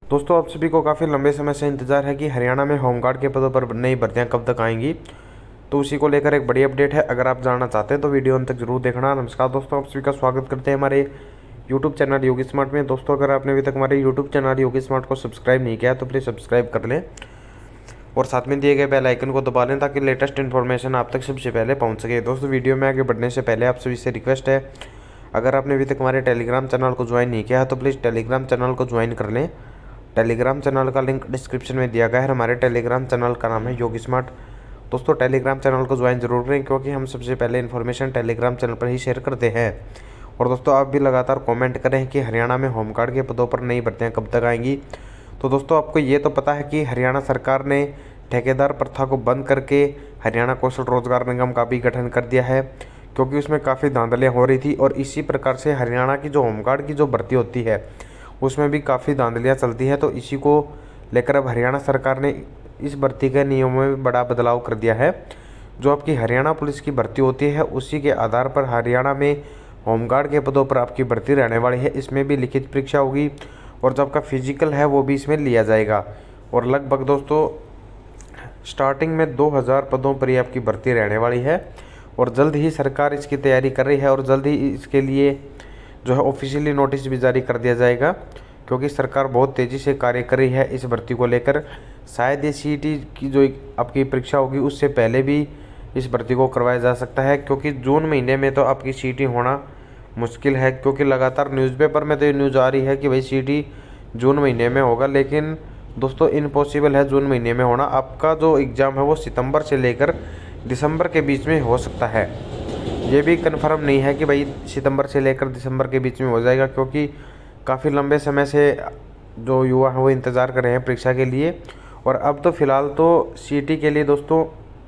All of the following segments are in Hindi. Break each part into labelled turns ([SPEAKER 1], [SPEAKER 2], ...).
[SPEAKER 1] दोस्तों आप सभी को काफ़ी लंबे समय से इंतज़ार है कि हरियाणा में होमगार्ड के पदों पर नई भर्तियां कब तक आएंगी। तो उसी को लेकर एक बड़ी अपडेट है। अगर आप जानना चाहते हैं तो वीडियो अंत तक जरूर देखना। नमस्कार दोस्तों, आप सभी का स्वागत करते हैं हमारे यूट्यूब चैनल योगी स्मार्ट में। दोस्तों अगर आपने अभी तक हमारे यूट्यूब चैनल योगी स्मार्ट को सब्सक्राइब नहीं किया तो प्लीज़ सब्सक्राइब कर लें और साथ में दिए गए बेल आइकन को दबा लें ताकि लेटेस्ट इन्फॉर्मेशन आप तक सबसे पहले पहुँच सके। दोस्तों वीडियो में आगे बढ़ने से पहले आप सभी से रिक्वेस्ट है, अगर आपने अभी तक हमारे टेलीग्राम चैनल को ज्वाइन नहीं किया है तो प्लीज़ टेलीग्राम चैनल को ज्वाइन कर लें। टेलीग्राम चैनल का लिंक डिस्क्रिप्शन में दिया गया है। हमारे टेलीग्राम चैनल का नाम है योगी स्मार्ट। दोस्तों टेलीग्राम चैनल को ज्वाइन जरूर करें क्योंकि हम सबसे पहले इन्फॉर्मेशन टेलीग्राम चैनल पर ही शेयर करते हैं। और दोस्तों आप भी लगातार कमेंट करें कि हरियाणा में होमगार्ड के पदों पर नई भर्तियां कब तक आएंगी। तो दोस्तों आपको ये तो पता है कि हरियाणा सरकार ने ठेकेदार प्रथा को बंद करके हरियाणा कौशल रोजगार निगम का भी गठन कर दिया है, क्योंकि उसमें काफ़ी धांधलियाँ हो रही थी। और इसी प्रकार से हरियाणा की जो होमगार्ड की जो भर्ती होती है उसमें भी काफ़ी धांधलियाँ चलती हैं। तो इसी को लेकर अब हरियाणा सरकार ने इस भर्ती के नियमों में बड़ा बदलाव कर दिया है। जो आपकी हरियाणा पुलिस की भर्ती होती है उसी के आधार पर हरियाणा में होमगार्ड के पदों पर आपकी भर्ती रहने वाली है। इसमें भी लिखित परीक्षा होगी और जो आपका फिजिकल है वो भी इसमें लिया जाएगा। और लगभग दोस्तों स्टार्टिंग में 2000 पदों पर ही आपकी भर्ती रहने वाली है और जल्द ही सरकार इसकी तैयारी कर रही है और जल्द ही इसके लिए जो है ऑफिशियली नोटिस भी जारी कर दिया जाएगा, क्योंकि सरकार बहुत तेज़ी से कार्य कर रही है इस भर्ती को लेकर। शायद ये सीईटी की जो आपकी परीक्षा होगी उससे पहले भी इस भर्ती को करवाया जा सकता है, क्योंकि जून महीने में तो आपकी सीईटी होना मुश्किल है। क्योंकि लगातार न्यूज़पेपर में तो ये न्यूज़ आ रही है कि भाई सीईटी जून महीने में होगा, लेकिन दोस्तों इम्पॉसिबल है जून महीने में होना। आपका जो एग्ज़ाम है वो सितंबर से लेकर दिसंबर के बीच में हो सकता है। ये भी कंफर्म नहीं है कि भाई सितंबर से लेकर दिसंबर के बीच में हो जाएगा, क्योंकि काफ़ी लंबे समय से जो युवा हैं वो इंतज़ार कर रहे हैं परीक्षा के लिए। और अब तो फ़िलहाल तो सीईटी के लिए दोस्तों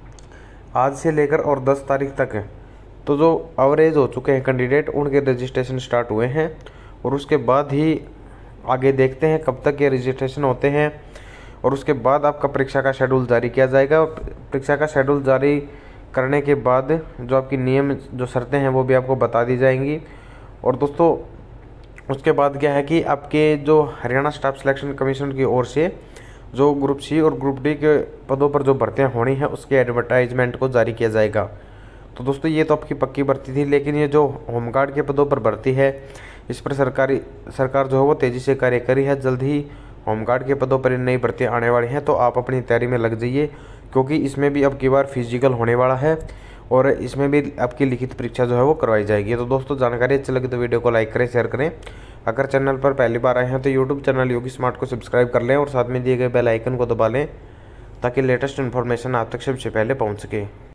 [SPEAKER 1] आज से लेकर और 10 तारीख तक है तो जो एवरेज हो चुके हैं कैंडिडेट उनके रजिस्ट्रेशन स्टार्ट हुए हैं। और उसके बाद ही आगे देखते हैं कब तक ये रजिस्ट्रेशन होते हैं और उसके बाद आपका परीक्षा का शेड्यूल जारी किया जाएगा। और परीक्षा का शेड्यूल जारी करने के बाद जो आपकी नियम जो शर्तें हैं वो भी आपको बता दी जाएंगी। और दोस्तों उसके बाद क्या है कि आपके जो हरियाणा स्टाफ सिलेक्शन कमीशन की ओर से जो ग्रुप सी और ग्रुप डी के पदों पर जो भर्तियां होनी है उसके एडवर्टाइजमेंट को जारी किया जाएगा। तो दोस्तों ये तो आपकी पक्की भर्ती थी, लेकिन ये जो होमगार्ड के पदों पर भर्ती है इस पर सरकार जो है वो तेज़ी से कार्य करी है। जल्द ही होमगार्ड के पदों पर नई भर्तियाँ आने वाली हैं, तो आप अपनी तैयारी में लग जाइए, क्योंकि इसमें भी अब की बार फिजिकल होने वाला है और इसमें भी आपकी लिखित परीक्षा जो है वो करवाई जाएगी। तो दोस्तों जानकारी अच्छी लगी तो वीडियो को लाइक करें, शेयर करें। अगर चैनल पर पहली बार आए हैं तो यूट्यूब चैनल योगी स्मार्ट को सब्सक्राइब कर लें और साथ में दिए गए बेल आइकन को दबा लें ताकि लेटेस्ट इन्फॉर्मेशन आप तक सबसे पहले पहुँच सके।